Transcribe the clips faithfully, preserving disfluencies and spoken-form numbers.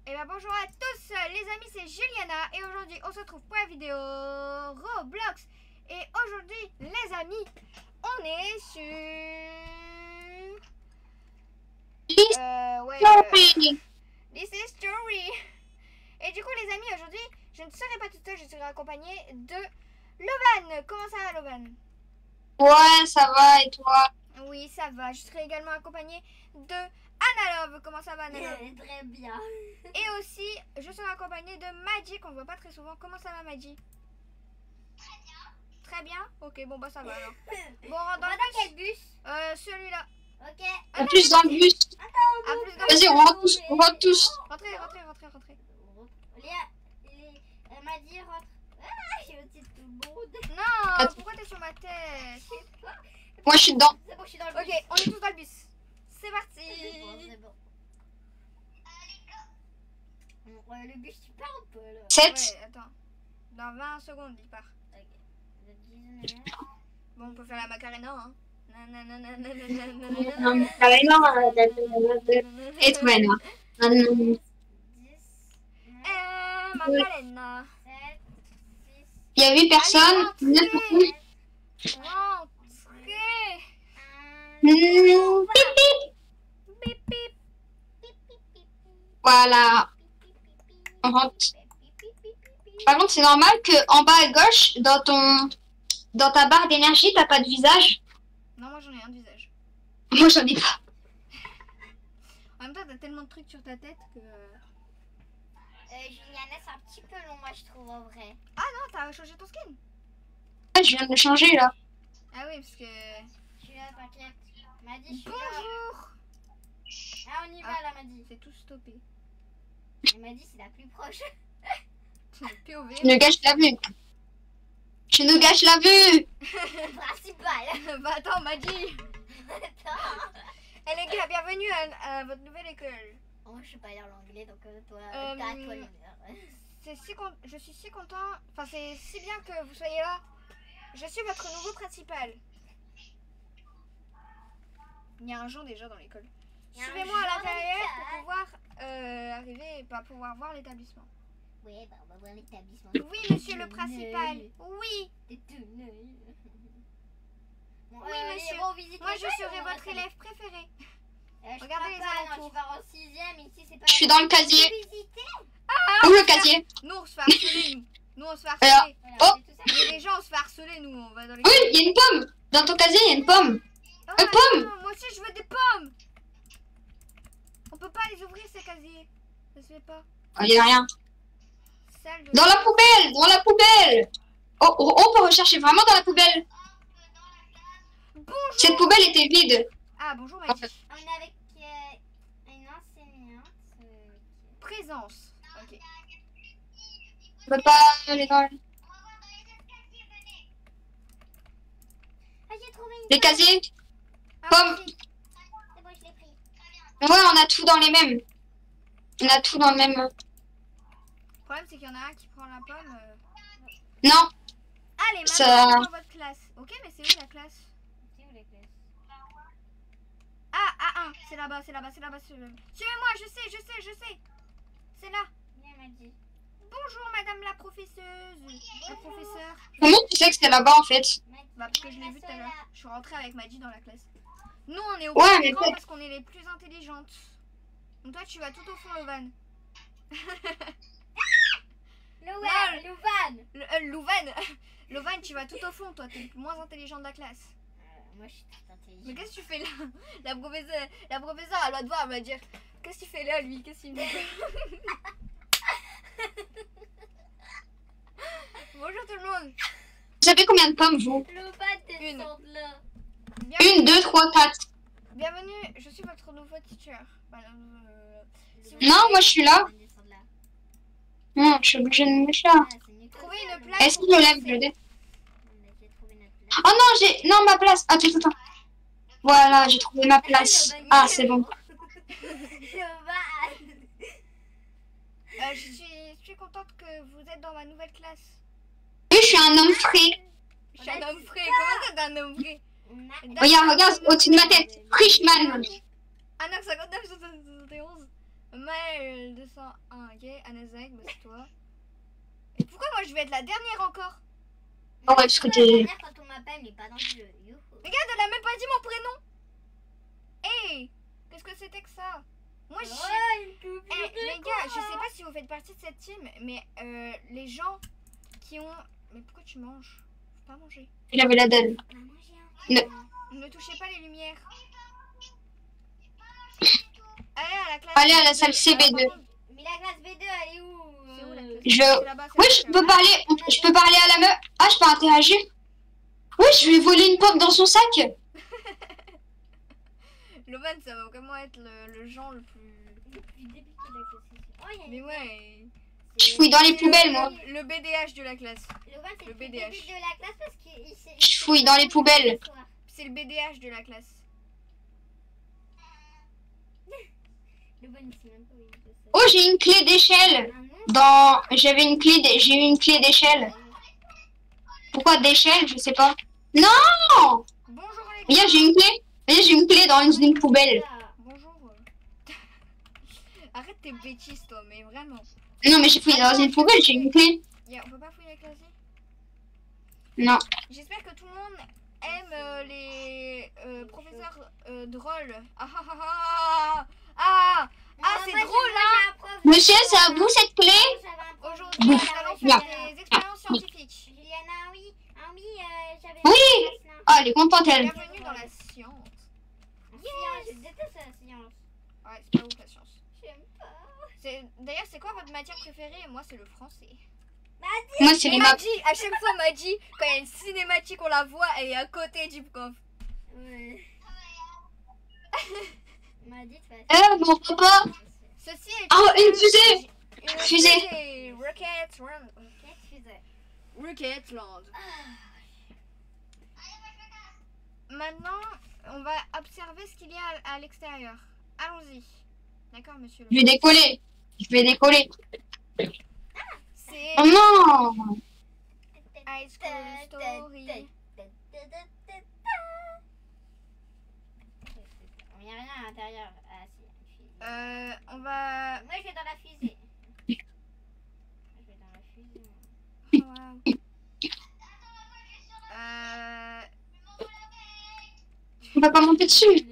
Et bien bonjour à tous les amis, c'est Juliana et aujourd'hui on se retrouve pour la vidéo Roblox. Et aujourd'hui les amis, on est sur... Euh, ouais, euh, This is Story. Et du coup les amis, aujourd'hui je ne serai pas toute seule, je serai accompagnée de Lovan. Comment ça va Lovan? Ouais, ça va et toi? Oui, ça va. Je serai également accompagnée de Analove. Comment ça va Analove? Très bien. Et aussi, je serai accompagnée de Madji, qu'on ne voit pas très souvent. Comment ça va Madji? Très bien. Très bien. Ok, bon bah ça va alors. Bon, on rentre dans On va le dans bus. quel bus? Euh, celui-là. Ok. Ah, En plus dans le bus. Attends, À plus dans Vas-y, le on bus. rentre tous. On rentre tous. Rentrez, rentrez, rentrez, rentrez. Léa, Lé- elle m'a dit rentre. Ah, j'ai aussi tout le monde. Non, Attends. pourquoi t'es sur ma tête? Moi je suis dedans. C'est bon, je suis dans le bus. Ok, on est tous dans le bus. C'est C'est parti. bon, c'est bon. Ouais, le bus, tu pars un peu là. sept. Ouais, attends. Dans vingt secondes, il part. Ok. Le dix-neuf. Bon, on peut faire la macarena, hein. Non, mais ça va énorme. Et toi, là. dix, Eh, Macarena. sept, six, Il y a huit personnes. neuf personnes. Rentrez. Mmh, pip, pip. Bip, bip. Voilà. On rentre. Par contre, c'est normal que en bas à gauche, dans ton, dans ta barre d'énergie, t'as pas de visage. Non, moi j'en ai un de visage. Moi, j'en ai pas. En même temps, t'as tellement de trucs sur ta tête que... Euh, Juliana, c'est un petit peu long, moi, je trouve, en vrai. Ah non, t'as changé ton skin. Ouais, je viens de le changer là. Ah oui, parce que... Je suis là, t'inquiète. M'a dit, je suis là. Bonjour. Ah, on y va, Ah. là, m'a dit. C'est tout stoppé. Elle m'a dit, c'est la plus proche. P O V. Tu nous gâches la vue. Tu nous gâches la vue. Principal. Bah attends, Madji. Attends. Eh les gars, bienvenue à, à votre nouvelle école. Oh, je sais pas lire l'anglais, donc euh, toi, Euh, t'as à toi l'honneur. C'est si con... Je suis si content, enfin c'est si bien que vous soyez là. Je suis votre nouveau principal. Il y a un jour déjà dans l'école. Il y a un Suivez-moi à jour dans l'intérieur l'école. pour pouvoir euh, arriver et pas pouvoir voir l'établissement. Ouais, bah on va voir l'établissement. Oui, monsieur le principal. Oui. T'es tout nul. Bon, Oui, euh, monsieur. allez, on visite Moi, je l'école, serai on va votre aller. élève préféré. Euh, je Regardez les crois pas, non, alentours. tu vas en sixième, ici c'est pas... Je suis dans le casier. Visiter. Où le casier? Nous, on se fait harceler, nous. Nous, on se fait Alors, harceler. Voilà, Oh. c'est tout ça. Mais les gens, on se fait harceler, nous. On va dans les... Oui, il y a une pomme. Dans ton casier, il y a une pomme. Oh, une pomme. non, moi aussi, je veux des pommes. On peut pas les ouvrir, ces casiers. Ça se fait pas. Oh, il y a rien. Salle de... Dans la poubelle, dans la poubelle. Oh, oh, on peut rechercher vraiment dans la poubelle. Bonjour. Cette poubelle était vide. Ah, bonjour, En Maggie. fait. On est avec euh, une enseignante. euh, Présence. Ok. On peut pas aller dans Ah, j'ai trouvé une les pomme. casiers. Ah, Pomme. merci. C'est bon, je l'ai pris. Ouais, on a tout dans les mêmes. On a tout dans le même. Le problème, c'est qu'il y en a un qui prend la pomme. euh. Non. Allez, maintenant, Ça- on est dans votre classe. Ok, mais c'est où la classe? C'est où les classes? Ah, ah, un. C'est là-bas, c'est là-bas, c'est là-bas. c'est là-bas. Suivez-moi, je sais, je sais, je sais. C'est là. Viens, elle m'a dit. Bonjour, madame la professeuse. La professeure. Comment tu sais que c'est là-bas en fait? M'a dit, Bah, parce que je l'ai la vu tout à seule l'heure. là. Je suis rentrée avec Madji dans la classe. Nous, on est au Ouais, premier mais rang peut-être- parce qu'on est les plus intelligentes. Donc toi, tu vas tout au fond, Lovan. Louane, Louane. Le, euh, Louvan. Lovan, tu vas tout au fond, toi. T'es le moins intelligent de la classe. Euh, moi, je suis très intelligente. Mais qu'est-ce que tu fais là? La professeure, la professeure, elle va te voir, elle va dire qu'est-ce que tu fais là, lui? Qu'est-ce qu'il me dit? Bonjour tout le monde. Vous avez combien de pommes vous? Louane, t'es Une. sorte là. Bienvenue, Une, deux, trois, quatre. bienvenue, je suis votre nouveau teacher. Voilà, euh, si vous Non, voulez moi je suis là. Descendre là. Non, je suis obligée de me mettre là. Ah, c'est Nicolas. Trouvez une place. Est-ce pour que je lève passer. le dé? J'ai trouvé notre place. Oh non, j'ai. Non, ma place. Attends, attends, attends. Voilà, j'ai trouvé ma place. Ah, c'est bon. Louane. Euh, je, suis, je suis contente que vous êtes dans ma nouvelle classe. Oui, je suis un homme frais. Je suis un homme frais. Comment ça, t'es un homme frais? Regarde, regarde, au-dessus de ma tête. Frischman. Ah non, cinquante-neuf, soixante et onze. Maël deux cent un, ok. Anazek, bah c'est toi. Et pourquoi moi je vais être la dernière encore? Oh ouais, parce que t'es... Quand on m'appelle, mais pas dans le jeu. Youhou. Regarde, elle a même pas dit mon prénom. Hé, qu'est-ce que c'était que ça? Moi je... Ouais, Eh, les gars, je sais pas si vous faites partie de cette team, mais euh, les gens qui ont... Mais pourquoi tu manges? Faut pas manger. Il avait la dalle. On a mangé un peu. Ne- Ne touchez pas les lumières. Allez à la classe. Allez à la salle C B deux. Alors, par contre, Mais la classe B deux, elle est où? c'est où la euh, classe? Je... C'est là-bas, c'est Oui, là-bas, je c'est peux là-bas. parler. Je peux parler à la meuf. Ah, je peux interagir. Oui, je vais voler une pomme dans son sac. Lovan, ça va vraiment être le, le genre le plus... Le plus débile de la classe. Oh, il y a Mais une- ouais. Je fouille dans les C'est poubelles, le, moi. Le B D H de la classe. Logan, c'est Le le plus B D H. débile de la classe parce qu'il il s'est... Je fouille dans les poubelles. C'est le B D H de la classe. Logan, il sait même pas où il est. Oh, j'ai une clé d'échelle. Ah non. Dans... J'avais une clé d'é- J'ai eu une clé d'échelle. Pourquoi d'échelle? Je sais pas. Non. Bonjour les gars. Regarde, j'ai une clé. Regarde, j'ai une clé dans une, une poubelle. Bonjour. Arrête tes bêtises toi, mais vraiment. Non, mais j'ai fouillé dans une poubelle, j'ai une clé. Y a- on peut pas fouiller la classe. Non. J'espère que tout le monde aime euh, les euh, professeurs euh, drôles. Ah ah ah ah ah. Ah, c'est drôle là. Monsieur, c'est à vous cette clé? Aujourd'hui, nous allons Bien. faire des expériences scientifiques. Juliana, oui. Ah oui, euh, j'avais... Oui. Ah, elle est contente, elle. Bienvenue dans la science. Science, je déteste la science. Ouais, c'est pas ouf la science. J'aime pas. C'est- D'ailleurs, c'est quoi votre matière préférée? Moi, c'est le français. Moi, c'est Et les maps. Madji, à chaque fois, Madji, quand il y a une cinématique, on la voit, elle est à côté du prof. Ouais. m'a dit de faire Euh, mon papa. Ceci est Oh, une fusée. une Fusée. fusée. Rocket Run. Qu'est-ce que c'est? Rocket Land. Maintenant, on va observer ce qu'il y a à, à l'extérieur. Allons-y. D'accord, monsieur. Je vais décoller. Je vais décoller. C'est Oh non. High School Story. Il n'y a rien à l'intérieur. Ah, si, une fusée. Euh, on va... Moi, je vais dans la fusée. Je vais dans la fusée. Oh, wow. Euh... On va pas monter dessus. This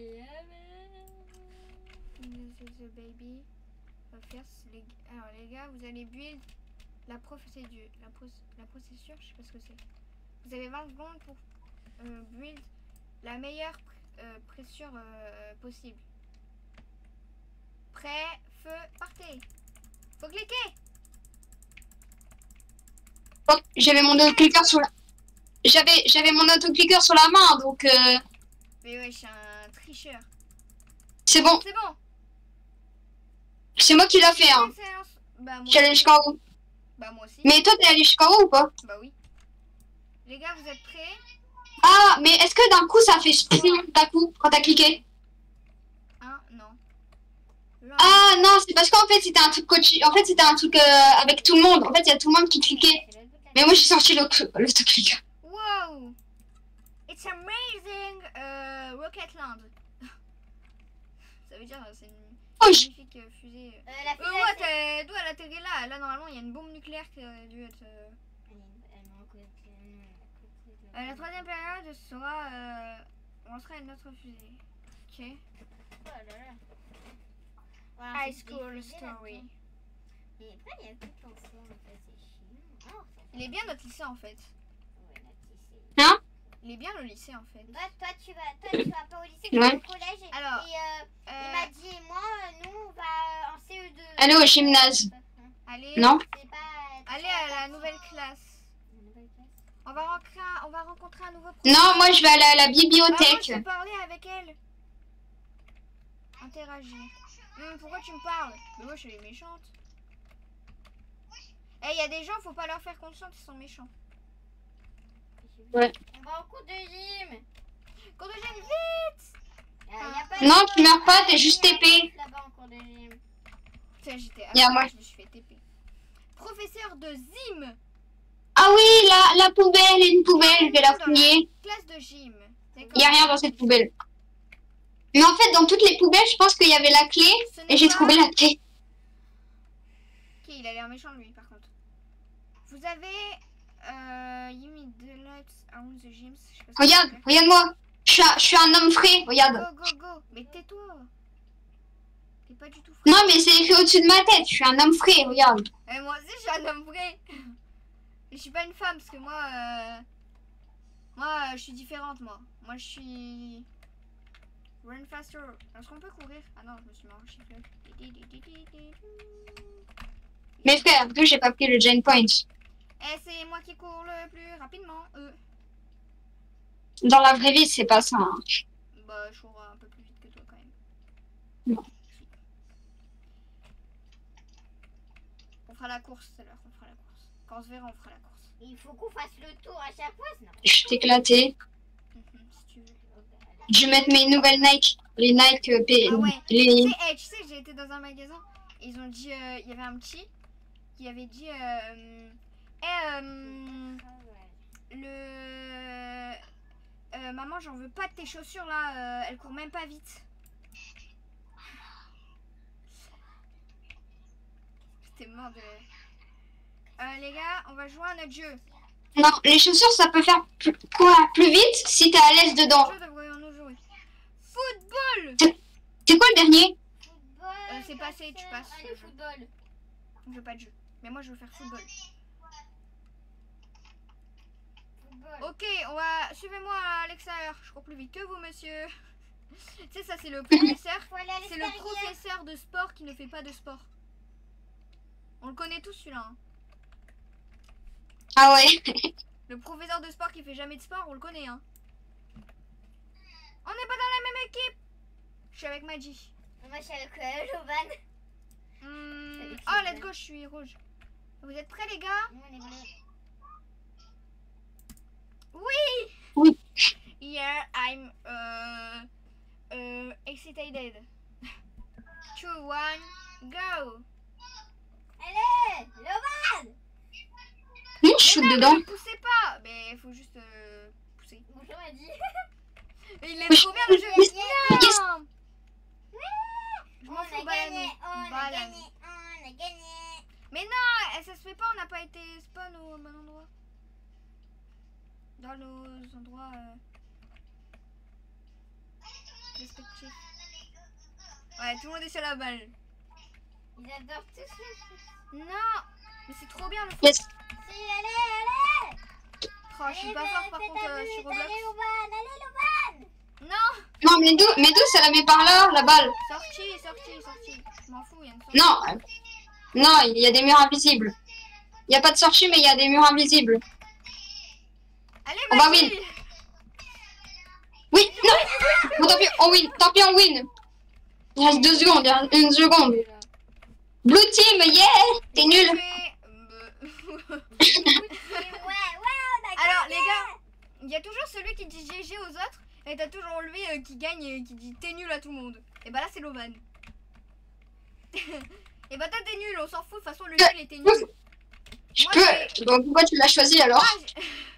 is the baby. On va faire ce- les... Alors les gars, vous allez build la procédure. La, pro... la procédure, je sais pas ce que c'est. Vous avez vingt secondes pour euh, build la meilleure pr- euh, pression euh, possible. Prêt, feu, partez. Faut cliquer. Oh, j'avais mon autocliqueur sur la... J'avais j'avais mon autocliqueur sur la main, donc euh, Mais ouais, je suis un tricheur. c'est bon. C'est bon. C'est moi qui l'a fait, hein. Excellence. Bah moi Je suis allé aussi. jusqu'en haut. Bah moi aussi. Mais toi, t'es allé jusqu'en haut ou pas? Bah oui. Les gars, vous êtes prêts? Ah, mais est-ce que d'un coup, ça fait spring d'un coup, quand t'as cliqué? Hein? Non. Là, Ah non, c'est parce qu'en fait, c'était un truc coach... En fait, c'était un truc euh, avec tout le monde. En fait, il y a tout le monde qui cliquait. C'est le bout de la Mais moi, j'ai sorti l'auto- l'autocliqueur. wow! It's amazing uh, Rocket Land. Ça veut dire c'est une Oh, je- magnifique euh, fusée. Euh, la Euh, fusée, ouais, c'est- t'es- d'où elle atterrit là? Là, normalement, il y a une bombe nucléaire qui a dû être... euh, Elle est- elle est à côté, elle est à côté de euh, la troisième période sera... Euh, on lancera une autre fusée. Ok. Oh là là. Voilà, High c'est School des fusées, là, Story. quoi. Et pourquoi il y a tout le temps ça, en fait, c'est chiant. Oh, ça Il est bien notre lycée en fait. Ouais, la petite, Hein? Il est bien le lycée en fait. c'est- Toi, toi, tu vas, toi, tu vas pas au lycée, tu Ouais. vas au collège. Et, Alors, et, euh, Euh, il m'a dit, et moi, euh, nous, on va euh, en C E deux. Allez au gymnase. allez, Non? C'est pas, euh, allez très à la attention. nouvelle classe. La nouvelle classe. On va, rencontrer un, on va rencontrer un nouveau Non, moi, je vais aller à la Ah, moi, je bibliothèque. vais parler avec elle. Interagir. Hum, pourquoi tu me parles? Mais moi, je suis méchante. Eh, il y a des gens, faut pas leur faire confiance, ils sont méchants. Ouais. On va au cours de gym. Cours de gym, vite! Y a- y a pas Non, de- tu meurs pas, t'es Ah, juste il y a un T P. boss là-bas en cours de gym. Tiens, j'étais. Y a Ah, moi. je me suis fait T P. Professeur de Zim. Ah oui, la, la poubelle, une poubelle, je vais la fouiller. Classe de gym. D'accord. Il n'y a rien dans cette poubelle. Mais en fait, dans toutes les poubelles, je pense qu'il y avait la clé Ce n'est et j'ai pas- trouvé la clé. il a l'air méchant lui par contre. Vous avez... Euh, you mean the lights around the gyms. Je sais pas ce que Regarde, ça veut dire. regarde-moi. Je suis un, je suis un homme frais, regarde. Go, go, go. Mais tais-toi. T'es pas du tout frais. Non, mais c'est écrit au-dessus de ma tête. Je suis un homme frais, regarde. Eh, moi aussi, je suis un homme vrai. Je suis pas une femme parce que moi... Euh... Moi, euh, je suis différente, moi. Moi, je suis... Run faster. Est-ce qu'on peut courir? Ah non, je me suis marré. Mais frère, d'où j'ai pas pris le Gen Point. Eh, c'est moi qui cours le plus rapidement. Euh. Dans la vraie vie, c'est pas ça. Hein. Bah, je cours un peu plus vite que toi quand même. Non. On fera la course tout à l'heure. On fera la course. Quand on se verra, on fera la course. Il faut qu'on fasse le tour à chaque fois, sinon. Je t'ai éclaté. Mhm, si tu veux. Je vais mettre mes nouvelles Nike. Les Nike euh, P... Ah ouais. les... Tu sais, eh, tu sais, j'ai été dans un magasin et ils ont dit, euh, il y avait un petit qui avait dit, euh, eh, euh, le, euh, maman, j'en veux pas de tes chaussures là, euh, elles courent même pas vite. J'étais mort de. Euh, les gars, on va jouer à notre jeu. Non, les chaussures, ça peut faire plus, quoi, plus vite si t'es à l'aise dedans. Jeu devrions-nous jouer. Football. C'est quoi le dernier? Football. Euh, c'est passé, tu passes. Allez, football. Je veux pas de jeu. Mais moi, je veux faire football. Football. Ok, on va. Suivez-moi à l'extérieur. Je cours plus vite que vous, monsieur. Tu sais, ça, c'est le professeur. Faut aller à C'est le l'extérieur. professeur de sport qui ne fait pas de sport. On le connaît tous, celui-là. Hein. Ah ouais. Le professeur de sport qui fait jamais de sport, on le connaît. Hein. On n'est pas dans la même équipe. Je suis avec Maggie. Moi, je suis avec euh, Jovan. Hmm, Avec Oh, Sylvain. let's go, je suis rouge. Vous êtes prêts, les gars? Nous, on est bleus. Oui. Oui. Here, I'm uh, uh, excited. Two, one, go. Allez, Jovan. Hum, je shoot Mais non, dedans. mais ne poussez pas. Mais il faut juste euh, pousser. Bonjour, m'a dit. Il est trop bien le jeu. Mais- Non. Je On m'en a fous, gagné, Balani. on a Balani. gagné, on a gagné. Mais non, eh, ça se fait pas, on n'a pas été spawn au bon endroit. Dans nos endroits euh, respectifs. Ouais, tout le monde est sur la balle. Ils adorent tous le foot. Non, mais c'est trop bien le foot. Yes. Si, allez, allez. Oh, je suis Allez, pas fort par fais contre ta euh, butte, sur Roblox. allez, Jovan, allez, Jovan. Non, Non, mais d'où, mais d'où ça la met par là, la balle? sorti, sorti, sorti. Je m'en fous, il y a une sortie. Non. euh, Non, il y a des murs invisibles. Il n'y a pas de sortie, mais il y a des murs invisibles. Allez, On va Mathilde. win. Oui, non. Bon, tant pis, on win. Tant pis, on win. Il reste deux secondes, il reste une seconde. Blue team, yeah. T'es nul. Euh, Ouais, ouais, on a Alors, gagné. les gars, il y a toujours celui qui dit G G aux autres. Et t'as toujours lui euh, qui gagne et qui dit t'es nul à tout le monde. Et bah là, c'est Lovan. Et bah toi, t'es nul, on s'en fout. De toute façon, le nul était nul. Je Moi, peux. Donc, pourquoi tu l'as choisi alors? Ah, j'ai-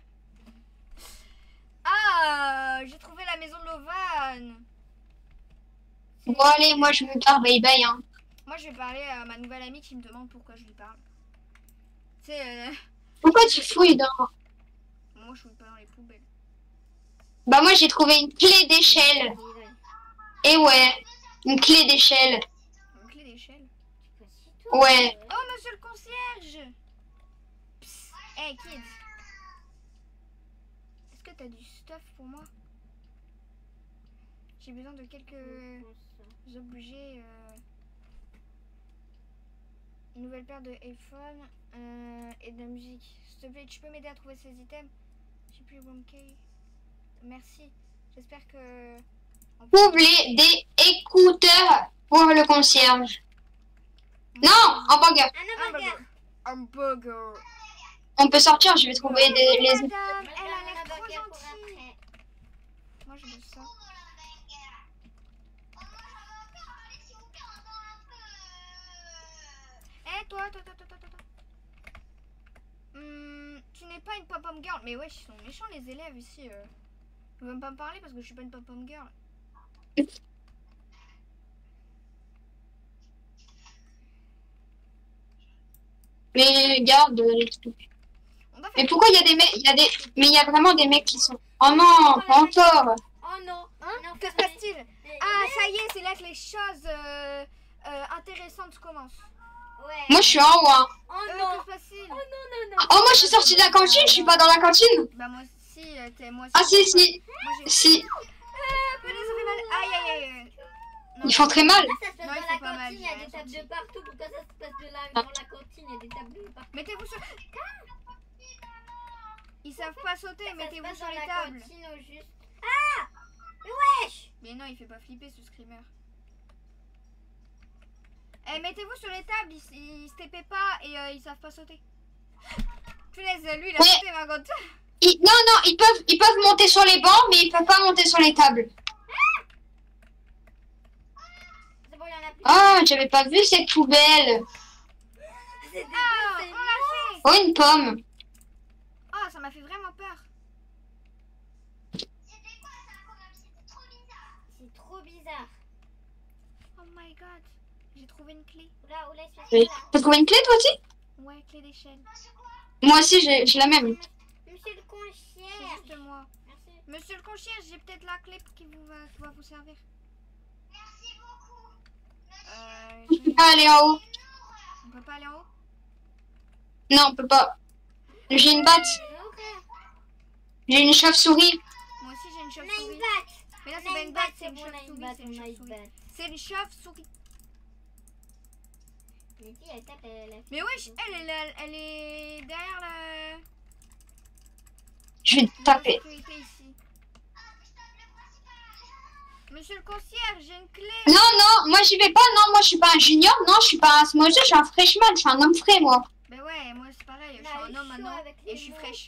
Ah, j'ai trouvé la maison de Lovan. C'est- Bon, allez, moi je me barre, bye bye. Hein. Moi, je vais parler à ma nouvelle amie qui me demande pourquoi je lui parle. C'est. Euh... Pourquoi tu fouilles dans... Moi, je fouille pas dans les poubelles. Bah, moi j'ai trouvé une clé d'échelle. Et ouais, une clé d'échelle. Une clé d'échelle. Ouais. Oh, monsieur le concierge. Psst. Hey, kids. Est-ce que t'as du stuff pour moi? J'ai besoin de quelques objets. Euh... Une nouvelle paire de iPhone euh, et de la musique. S'il te plaît, tu peux m'aider à trouver ces items? J'ai plus one K. Merci. J'espère que... on peut- Trouve les des écouteurs pour le concierge. Non, hamburger. Un hamburger. Hamburger. On peut sortir, je vais trouver des... les... Madame, Moi, je elle veux a un l'air trop hamburger pour gentille. après. Moi, je veux ça. Eh, toi, toi, toi, toi, toi, toi, toi. Hmm, tu n'es pas une pom-pom girl. Mais wesh, ils sont méchants les élèves ici. Euh. Ils veulent pas me parler parce que je suis pas une pom-pom girl. Mais garde les trucs. On doit faire... Mais pourquoi il y a des mecs, il y a des, mais il y a vraiment des mecs qui sont. Oh non, pas encore. Oh non. Hein? Non, Que se faut- passe-t-il? les- Ah, ça y est, c'est là que les choses euh, euh, intéressantes commencent. Ouais. Moi je suis en haut. Hein. Oh Euh, non. que se passe-t-il? Oh non, non, non. Oh moi je suis sortie de la cantine, je suis pas dans la cantine. Bah moi aussi, euh, t'es moi aussi. Ah si si Moi j'ai... si. Ah, punaise, ça fait mal. Aïe aïe aïe. Non, Ils font très mal. Ça se passe Non, ils dans font la pas mal, cantine, il y a j'ai des tables senti. de partout. Pourquoi ça se passe de là dans la cantine, il y a des tables de partout. Mettez-vous sur... Ils savent pas sauter, Ça se mettez-vous passe sur dans les la tables. cantine au juste. Ah. Mais wesh. Mais non, il fait pas flipper ce screamer. Eh, mettez-vous sur les tables, ils, ils se tépaient pas et euh, ils savent pas sauter. Punaise, lui il a Ouais. sauté ma gote. Ils- non non, ils peuvent ils peuvent monter sur les bancs, mais ils peuvent pas monter sur les tables. C'est bon, il y en a plus. Ah, j'avais pas vu cette poubelle. C'est Ah, c'est on l'a fait. Oh une pomme. Oh, ça m'a fait vraiment peur. C'est trop bizarre. Oh my god. J'ai trouvé une clé. Oula, oula, c'est Oui. là. T'as trouvé une clé toi aussi? Ouais, clé d'échelle. Moi aussi j'ai j'ai la même. Monsieur le C'est concierge. juste moi. Merci. Monsieur le concierge, j'ai peut-être la clé qui, vous va, qui va vous servir. Euh, Je peux pas aller en haut. on peut pas aller en haut? Non, on peut pas. J'ai une batte. J'ai une chauve-souris. Moi aussi j'ai une On a une chauve-souris. batte. Mais là On c'est a pas une une batte, batte, c'est c'est une bon, on a une chauve-souris. batte, C'est une on a une chauve-souris. batte. C'est une chauve-souris. Mais si, elle tape, elle a- Mais wesh, elle, elle, elle, elle est derrière la... Je vais te la taper. sécurité ici. Monsieur le concierge, j'ai une clé. Non, non, moi j'y vais pas. Non, moi je suis pas un junior. Non, je suis pas un smosé, je suis un freshman. Je suis un homme frais, moi. Ben ouais, moi c'est pareil, je On suis a un eu homme chaud maintenant avec et les je suis mots. fraîche.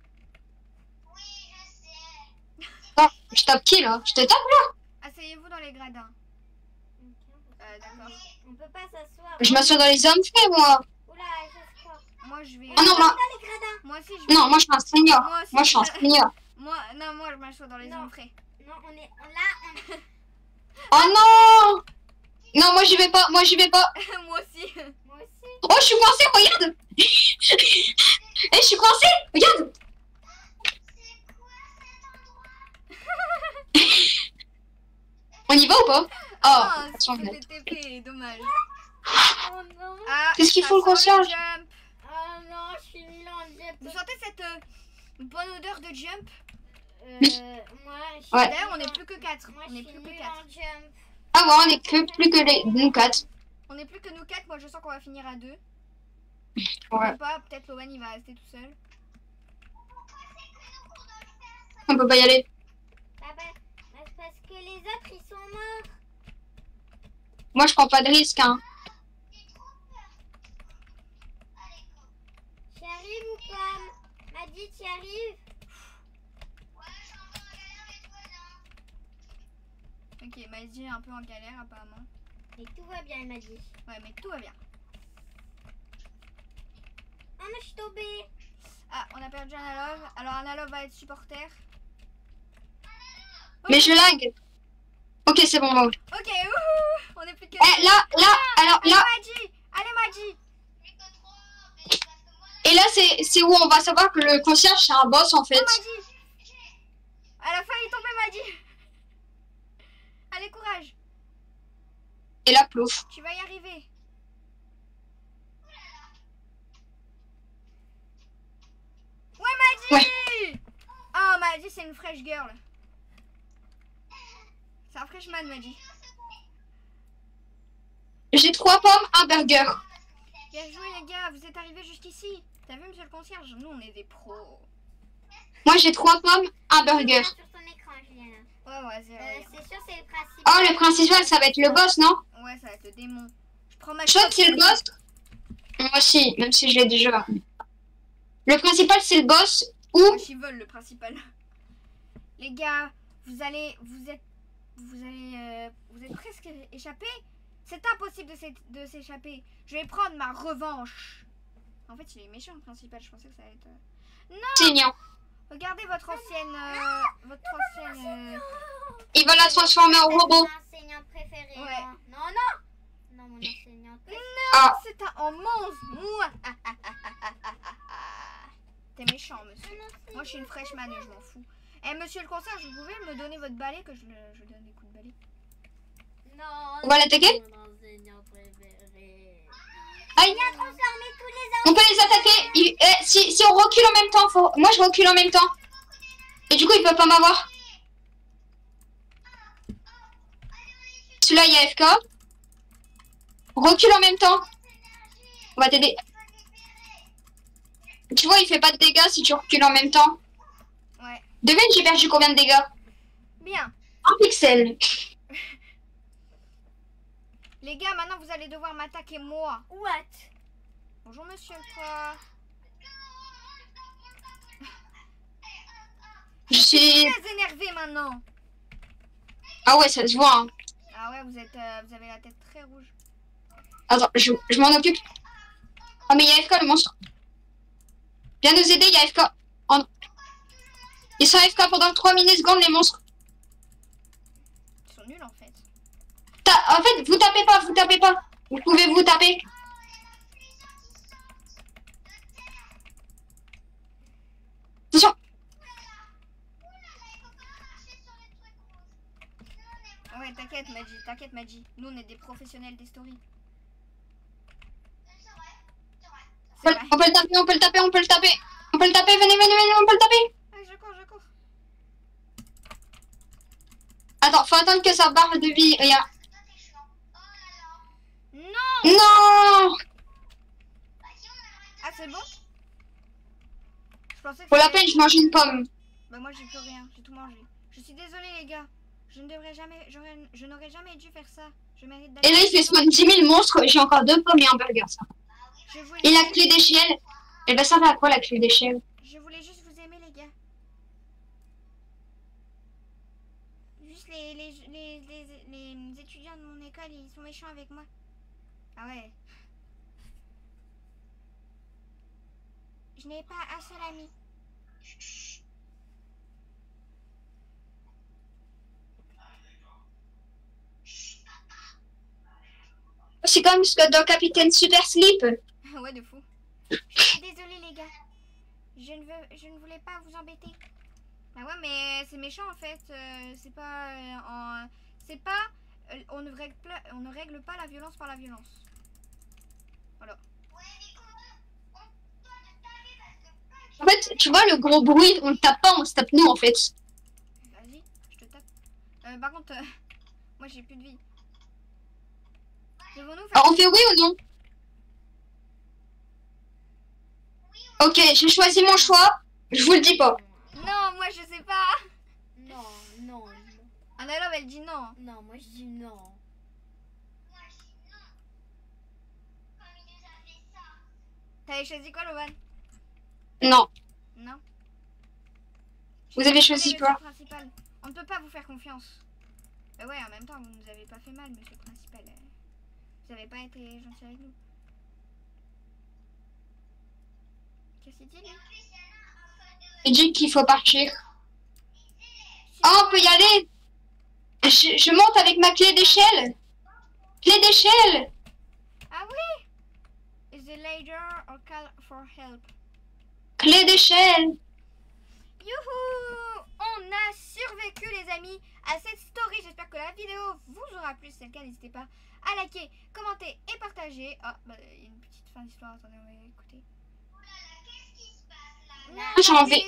Non, je tape qui là? Je te tape? Asseyez-vous dans les gradins. Euh, d'accord. On peut pas s'asseoir. Je m'assois dans les hommes frais, moi. Oula, je crois. Moi je vais... Ah non, moi, Dans les gradins. Moi aussi je vais... non, moi je suis un senior. Moi aussi, Moi je suis un senior. Moi, non, moi je m'assois dans les Non. hommes frais. Non, on est on- là. Oh non! Non, moi j'y vais pas. Moi j'y vais pas. moi aussi. On... Moi aussi. Oh, je suis coincé, regarde! Eh, je suis coincé, regarde! On y va ou pas? Oh, Ah, attention, c'était T P, dommage. Oh non. Ah, Qu'est-ce qu'il ça faut, le sent concierge? jump. Oh non, je suis nulle en jump. Vous sentez cette euh, bonne odeur de jump? Euh, moi, je suis Ouais. D'ailleurs, on nulle n'est en- plus que quatre. Moi, On je n'est suis plus que nulle quatre. en jump. Ah ouais, on est que plus que les nous quatre. On n'est plus que nous quatre. Moi, je sens qu'on va finir à deux. Ouais. Ou pas, peut-être Logan il va rester tout seul. On peut pas y aller. Ah bah, bah, c'est parce que les autres, ils sont morts. Moi je prends pas de risque, hein. Tu arrives ou pas? M'a dit, tu arrives? Ok, Maïdi est un peu en galère apparemment. Mais tout va bien, elle m'a dit. Ouais, mais tout va bien. Oh non, je suis tombée. Ah, on a perdu un Alov. Alors, un Alov va être supporter. Mais je lag. Ok, c'est bon, bon. Ok, wouhou, on est plus que. Eh, là, là, alors Allez, là. Maïdi. Allez, Maïdi. Et là, c'est c'est où on va savoir que le concierge c'est un boss en fait. Oh, Maïdi. Elle a failli tomber, Maïdi. Allez, courage. Et là, plouf. Tu vas y arriver. Ouais, Maïdi. Oh, Maïdi, c'est une fresh girl. C'est un freshman, Maïdi. J'ai trois pommes, un burger. Bien joué, les gars. Vous êtes arrivés jusqu'ici. T'as vu, monsieur le concierge? Nous, on est des pros. Moi j'ai trois pommes, un burger. Sur ton écran, Juliana. Ouais, ouais, c'est Euh, vrai. c'est sûr, c'est le principe. Oh, le principal, ça va être le boss, non? Ouais, ça va être le démon. Je prends ma Je crois que c'est le boss. Moi aussi, même si je l'ai déjà. Le principal, c'est le boss ou... Moi, j'y vole, le principal. Les gars, vous allez... Vous êtes... Vous allez... euh, vous êtes presque échappés. C'est impossible de s'é- de s'échapper. Je vais prendre ma revanche. En fait, il est méchant, le principal. Je pensais que ça allait être... euh, Saignant. Regardez votre ancienne... euh, votre ancienne... euh, Il va la transformer en robot. Mon enseignant préféré. Ouais. Non, non, non. Non, mon enseignante. Ah. C'est un en onze. Mouah. Ah, ah, ah, ah, ah, ah, ah, ah. T'es méchant, monsieur. Moi, je suis une freshman et je m'en fous. Eh, monsieur le concierge, vous pouvez me donner votre balai que je, le, je donne des coups de balai. Non. On va l'attaquer? Mon enseignant préféré. Aïe. Il a transformé tous les On peut les attaquer. Il- eh, si, si on recule en même temps, faut... moi je recule en même temps. Et du coup, ils peuvent pas m'avoir. Celui-là, il y a F K. Recule en même temps. On va t'aider. Tu vois, il fait pas de dégâts si tu recules en même temps. Ouais. Devine, j'ai perdu combien de dégâts? Bien. Un pixel. Les gars, maintenant, vous allez devoir m'attaquer moi. What? Bonjour, monsieur le prof. Je suis... Très énervé maintenant. Ah ouais, ça se voit. Hein. Ah ouais, vous êtes, euh, vous avez la tête très rouge. Attends, je, je m'en occupe. Ah mais il y a F K le monstre. Viens nous aider, il y a F K. En... Ils sont F K pendant trois millisecondes les monstres. Ils sont nuls en fait. Ta... En fait, vous tapez pas, vous tapez pas. Vous pouvez vous taper. Attention. Ouais, t'inquiète, Magie, t'inquiète, Magie. Nous, on est des professionnels des stories. On peut, on peut le taper, on peut le taper, on peut le taper. On peut le taper, venez, venez, venez, on peut le taper. Ouais, je cours, je cours. Attends, faut attendre que sa barre de vie. Regarde. Non. Non. Ah, c'est bon? Je pensais que Pour la c'était- peine, je mange une pomme. Bah moi j'ai plus rien, j'ai tout mangé. Je suis désolée les gars. Je ne devrais jamais, j'aurais- je n'aurais jamais dû faire ça. Je mérite d'aller. Et là, il fait spawn dix mille monstres. J'ai encore deux pommes et un burger, ça. Je voulais, Et la clé d'échelle. Et ben, ça va à quoi la clé d'échelle? je voulais juste vous aimer les gars. Juste les, les, les, les, les étudiants de mon école, ils sont méchants avec moi. Ah ouais. Je n'ai pas un seul ami. C'est comme ce que dans Capitaine Super Sleep. Ouais, de fou. Je suis désolée les gars. Je ne veux, je ne voulais pas vous embêter. Ah ouais, mais c'est méchant en fait. Euh, c'est pas, euh, en, c'est pas, euh, on ne règle pas, on ne règle pas la violence par la violence. Voilà. En fait, tu vois, le gros bruit, on ne tape pas, on se tape nous, en fait. Vas-y, je te tape. Euh, par contre, euh, moi j'ai plus de vie. Devons-nous faire... Alors, on fait oui ou non? Ok, j'ai choisi mon choix. Je vous le dis pas. Non, moi je sais pas. Non, non, non. Anna Love, elle dit non. Non, moi je dis non. T'avais choisi quoi, Lovan? Non. Non. Vous avez choisi Monsieur quoi? le principal. On ne peut pas vous faire confiance. Bah ouais, en même temps, vous nous avez pas fait mal, monsieur le principal. Vous avez pas été gentil avec nous. Qu'est-ce qu'il dit, lui? Il dit qu'il faut partir. Oh, on peut y aller. Je, je monte avec ma clé d'échelle. Clé d'échelle. Ah oui! Is the ladder or call for help? Clé d'échelle. Youhou! On a survécu les amis à cette story. J'espère que la vidéo vous aura plu. Si c'est le cas, n'hésitez pas à liker, commenter et partager. Ah, bah il y a une petite fin d'histoire. Attendez, on va écouter. Ah, j'ai envie.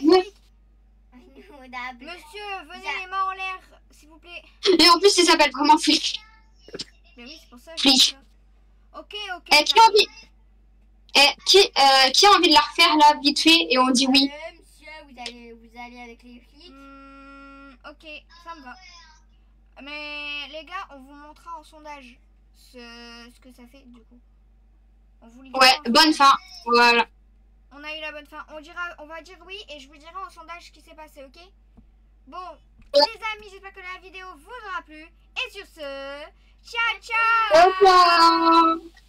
Monsieur, venez les mains en l'air, s'il vous plaît. Et en plus, il s'appelle vraiment Flic. Mais oui, c'est pour ça. que Flic. je fais ça. Ok, ok. Eh, qui a envie eh, qui, euh, qui a envie de la refaire là, vite fait, et on dit oui. Euh, monsieur, vous allez, vous allez avec les flics. Hmm, ok, ça me va. Mais les gars, on vous montrera en sondage ce, ce que ça fait du coup. On vous le dira Ouais, en bonne sondage. fin. Voilà. On a eu la bonne fin. On dira, on va dire oui et je vous dirai en sondage ce qui s'est passé, ok? Bon, Ouais. les amis, j'espère que la vidéo vous aura plu. Et sur ce, ciao ciao! Au revoir.